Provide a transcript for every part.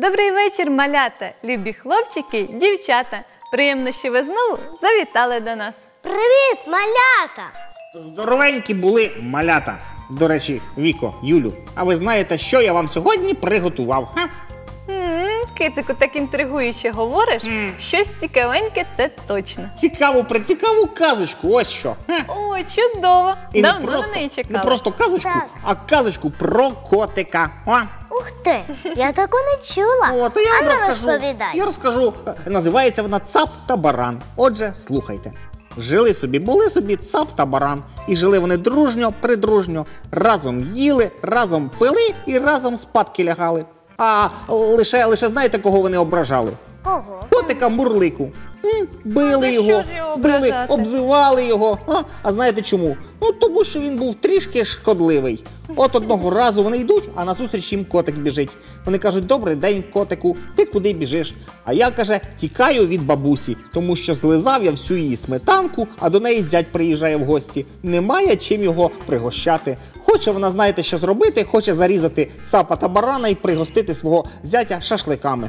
Добрий вечір, малята, любі хлопчики, дівчата. Приємно, що ви знову завітали до нас. Привіт, малята! Здоровенькі були малята. До речі, Віко, Юлю, а ви знаєте, що я вам сьогодні приготував? Ха? Кицику, так інтригуюче говориш. Щось цікавеньке, це точно. Цікаву казочку, ось що. Ха? О, чудово. І Давно на неї не чекала. просто казочку, Так. а казочку про котика. О, Ух ти, я таку не чула. то я вам Ану, розкажу. розповідай. Я розкажу. Називається вона «Цап та баран». Отже, слухайте. Були собі цап та баран. І жили вони дружньо, разом їли, разом пили і разом спадки лягали. А лише знаєте, кого вони ображали? Кого? Котика Мурлику. Били за його, що ж його ображати? обзивали його. А знаєте чому? Тому що він був трішки шкодливий. От одного разу вони йдуть, а назустріч їм котик біжить. Вони кажуть: «Добрий день, котику, ти куди біжиш?» А я, каже, тікаю від бабусі, тому що злизав я всю її сметанку, а до неї зять приїжджає в гості. Немає чим його пригощати. Хоче вона, знаєте, що зробити? Хоче зарізати цапа та барана і пригостити свого зятя шашликами.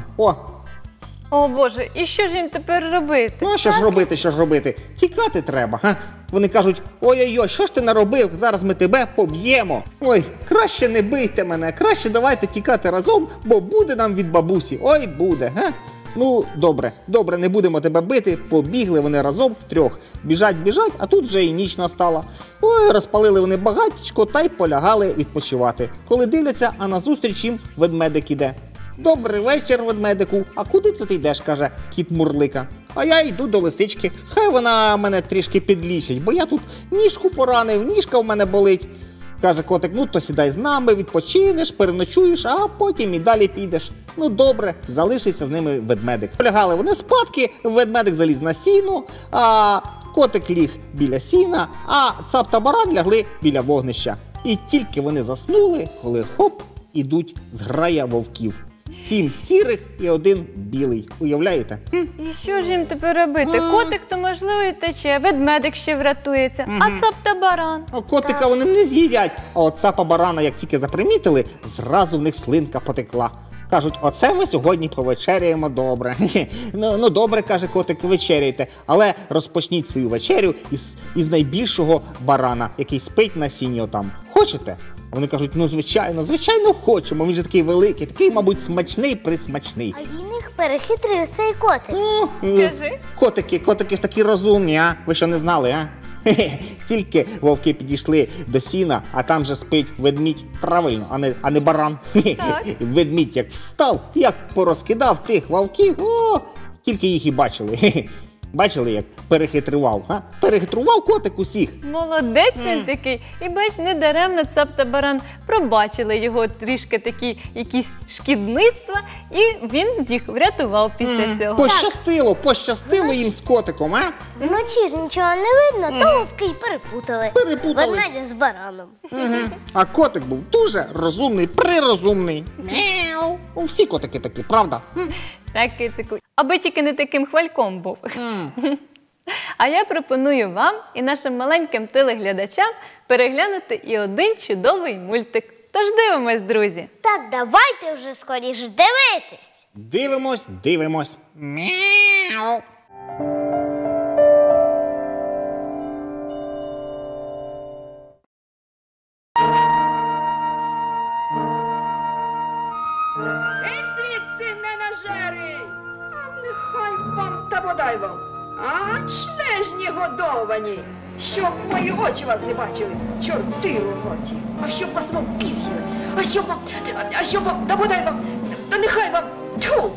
О Боже, і що ж їм тепер робити? Що ж робити? Тікати треба, га? Вони кажуть: «Ой-ой-ой, що ж ти наробив? Зараз ми тебе поб'ємо. Ой, краще не бийте мене, краще давайте тікати разом, бо буде нам від бабусі. Ой, буде, га?» Ну, добре, не будемо тебе бити. Побігли вони разом втрьох. Біжать, а тут вже і ніч настала. Ой, розпалили вони багатічко та й полягали відпочивати. Коли дивляться, а назустріч їм ведмедик іде. «Добрий вечір, ведмедику. А куди це ти йдеш?» – каже кіт Мурлика. «А я йду до лисички. Хай вона мене трішки підлічить, бо я тут ніжку поранив, ніжка в мене болить». Каже котик: «Ну, то сідай з нами, відпочинеш, переночуєш, а потім і далі підеш». Ну, добре, залишився з ними ведмедик. Полягали вони спадки, ведмедик заліз на сіно, а котик ліг біля сіна, а цап та баран лягли біля вогнища. І тільки вони заснули, коли хоп, ідуть зграя вовків. 7 сірих і 1 білий. Уявляєте? І що ж їм тепер робити? Котик то, можливо, і тече, ведмедик ще врятується, а цап та баран. Котика вони не з'їдять, а от цапа барана, як тільки запримітили, зразу в них слинка потекла. Кажуть: «Оце ми сьогодні повечеряємо добре». Ну, добре, каже котик, вечеряйте, але розпочніть свою вечерю із найбільшого барана, який спить на сіні отам. Хочете? А вони кажуть: «Ну, звичайно хочемо, він же такий великий, такий, мабуть, смачний-присмачний». А він їх перехитрив, цей котик. Скажи. Котики ж такі розумні, а? Ви що, не знали, а? Тільки вовки підійшли до сіна, а там же спить ведмідь. Правильно, а не баран. Ведмідь як встав, як порозкидав тих вовків, тільки їх і бачили. Бачили, як перехитрував? Перехитрував котик усіх. Молодець він такий. І бач, недаремно цап та баран пробачили його трішки такі якісь шкідництва, і він їх врятував після цього. Пощастило їм з котиком, а? Вночі ж нічого не видно, то вовки й перепутали. Ведмедя з бараном. А котик був дуже розумний, прирозумний. Мяу. Всі котики такі, правда? Так, кицику. Аби тільки не таким хвальком був. А я пропоную вам і нашим маленьким телеглядачам переглянути і один чудовий мультик. Тож дивимось, друзі. Так давайте вже скоріш дивитись. Дивимось. Мяу. Звідси ненажерий! А нехай вам та бодай вам! А члежні годовані! Щоб мої очі вас не бачили, чорти рогаті! А щоб вас вовки з'їли! А щоб вам, та бодай вам! Та нехай вам! Тьфу!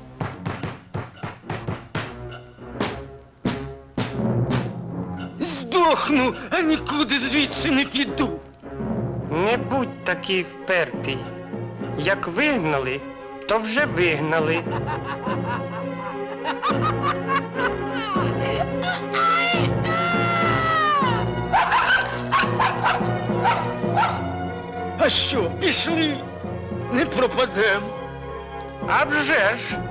Здохну, а нікуди звідси не піду. Не будь такий впертий. Як вигнали, то вже вигнали. А що, пішли? Не пропадемо. А вже ж!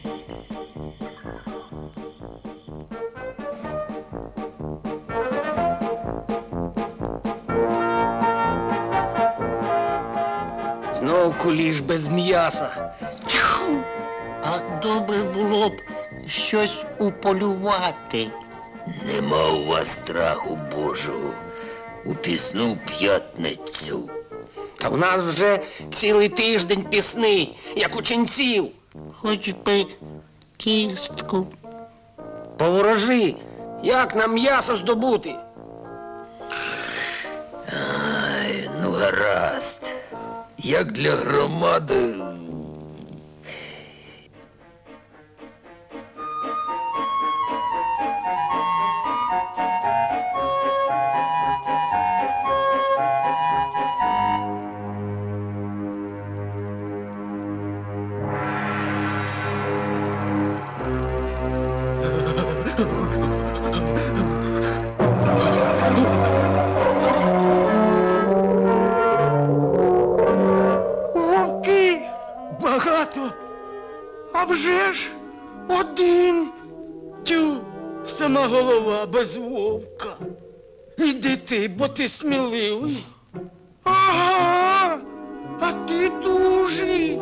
Знов куліш без м'яса. А добре було б щось уполювати. Нема у вас страху Божого у пісну п'ятницю. Та в нас вже цілий тиждень пісний, як у ченців. Хоч би кістку. Поворожи, як нам м'ясо здобути? Ай, ну гаразд. Як для громади. Вовки! Багато! А вже ж один! Тю, сама голова без вовка. Іди ти, бо ти сміливий. Ага, а ти дужий.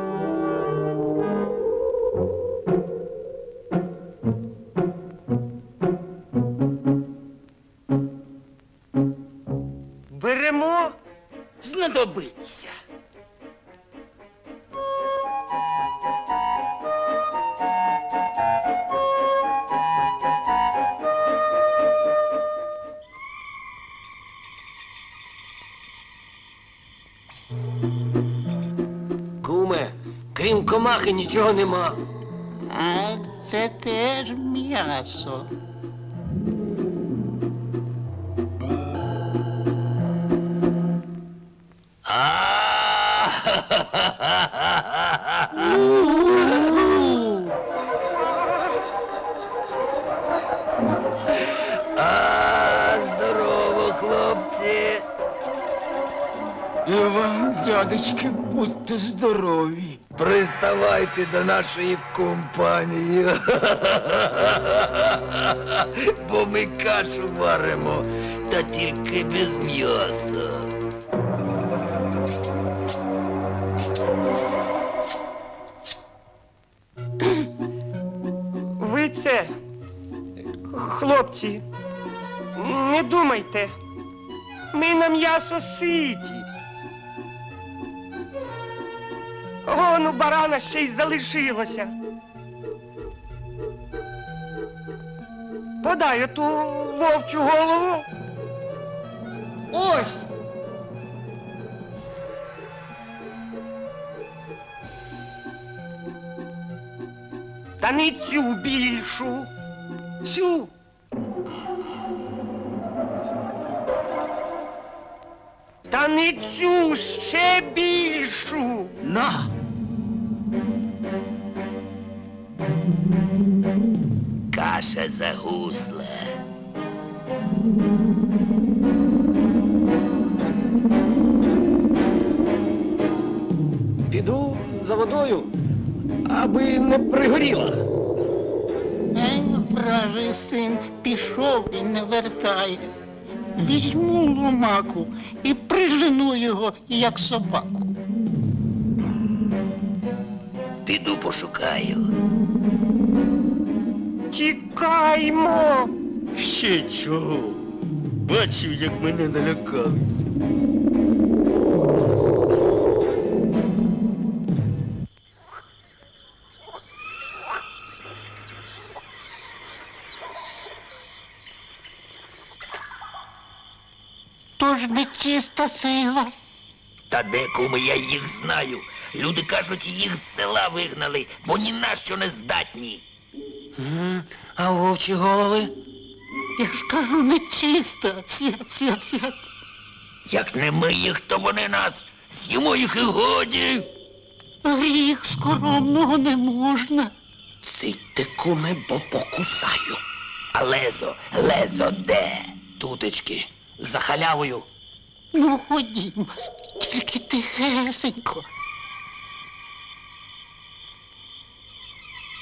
Беремо, знадобиться. Куме, крім комахи нічого нема. А це теж м'ясо. Здорово, хлопці. І вам, дядечки, будьте здорові. Приставайте до нашої компанії. Бо ми кашу варимо, та тільки без м'яса. Ви це, хлопці, не думайте. Ми на м'ясо ситі. Вон у барана ще й залишилося. Подай оту вовчу голову. Ось. Та не цю більшу. Цю. Та не цю, ще більшу. На! Каша загусла. Піду за водою, аби не пригоріла. Вражий син пішов і не вертай. Візьму ломаку і прижену його, як собаку. Піду пошукаю. Тікаймо. Ще чого? Бачив, як мене налякалися. Тож нечиста сила. Та де, куми, я їх знаю. Люди кажуть, їх з села вигнали, бо ні на що не здатні. А вовчі голови? Я ж кажу, нечиста. Свят. Як не ми їх, то вони нас. З'їмо їх і годі. Гріх скоромного не можна. Цитьте, куми, бо покусаю. А лезо де? Тутечки, за халявою. Ну, ходімо, тільки тихесенько.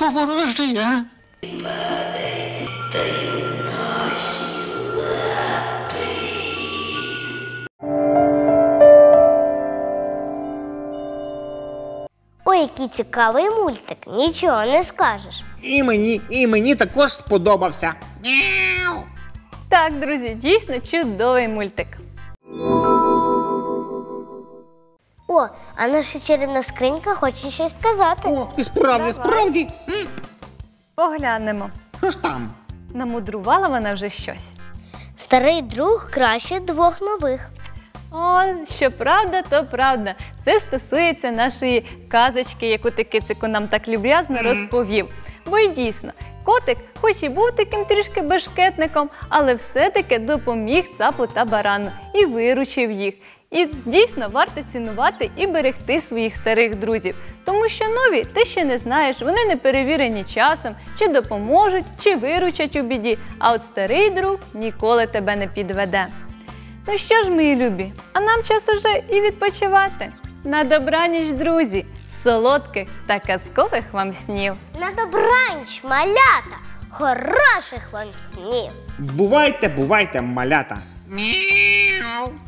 поворожи, а? Ой, який цікавий мультик, нічого не скажеш. І мені також сподобався. Мяу. Так, друзі, дійсно чудовий мультик. О, а наша чарівна скринька хоче щось сказати. О, і справді. Поглянемо. Що ж там? Намудрувала вона вже щось. Старий друг краще двох нових. О, що правда, то правда. Це стосується нашої казочки, яку ти, Кицику, нам так люб'язно розповів. Бо й дійсно, котик хоч і був таким трішки бешкетником, але все-таки допоміг цапу та барану і виручив їх. І дійсно варто цінувати і берегти своїх старих друзів. Тому що нові ти ще не знаєш, вони не перевірені часом, чи допоможуть, чи виручать у біді. А от старий друг ніколи тебе не підведе. Ну що ж, мої любі, а нам час уже і відпочивати. На добраніч, друзі, солодких та казкових вам снів. На добраніч, малята, хороших вам снів. Бувайте, малята. Мяу.